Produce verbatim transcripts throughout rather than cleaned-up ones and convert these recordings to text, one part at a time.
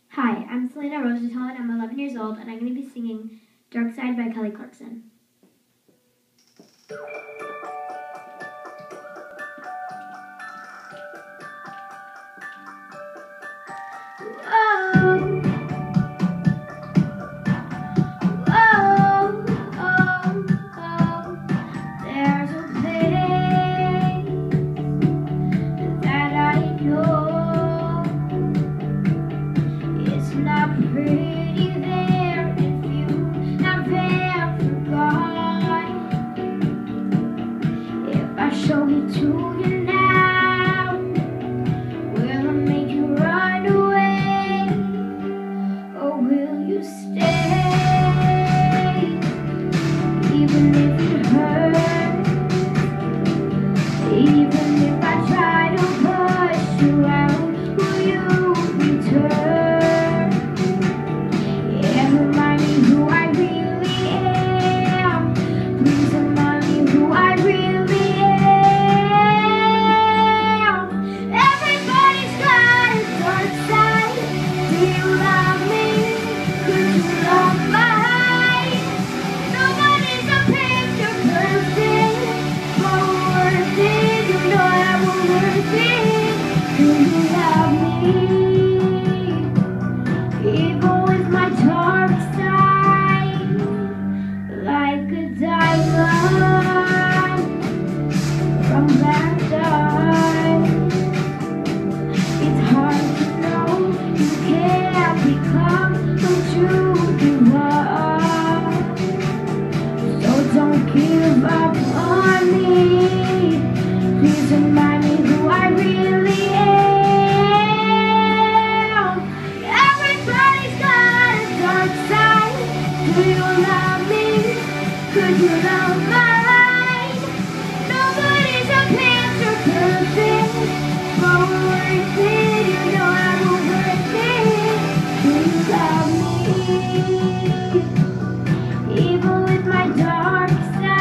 Hi, I'm Selena Rosatone. I'm eleven years old, and I'm going to be singing Darkside by Kelly Clarkson. Oh, oh, oh, oh, there's a place that I know. It's not pretty there if you have ever gone. If I show it to you now, will I make you run away, or will you stay? Even if it hurts, even if I try to push you out, will you return? And remind me who I really am. Please remind me who I really am. Everybody's got a dark side. Do you love me? Could you love mine? Nobody's a picture perfect, but worth it. You know that we're worth it. Do you love me? Even with my dark side, like a diamond from black dust. It's hard to know you can't become what you give up. So don't give up on me. Please remind me who I really am. Everybody's got a dark side. Do you love me? Could you love mine? Nobody's a picture perfect, but we're worth it. You know I'm worth it. Do you love me? Even with my dark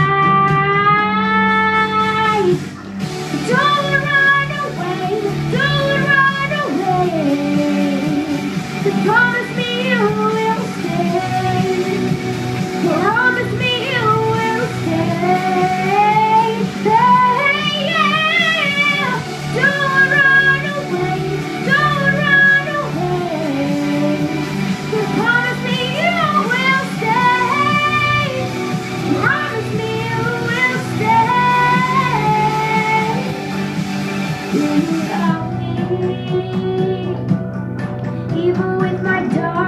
side. Don't run away, don't run away. Just promise me you will stay. Promise me you will stay. Hey, yeah. Don't run away, don't run away. Just promise me you will stay. Promise me you will stay. Do you love me? Even with my dark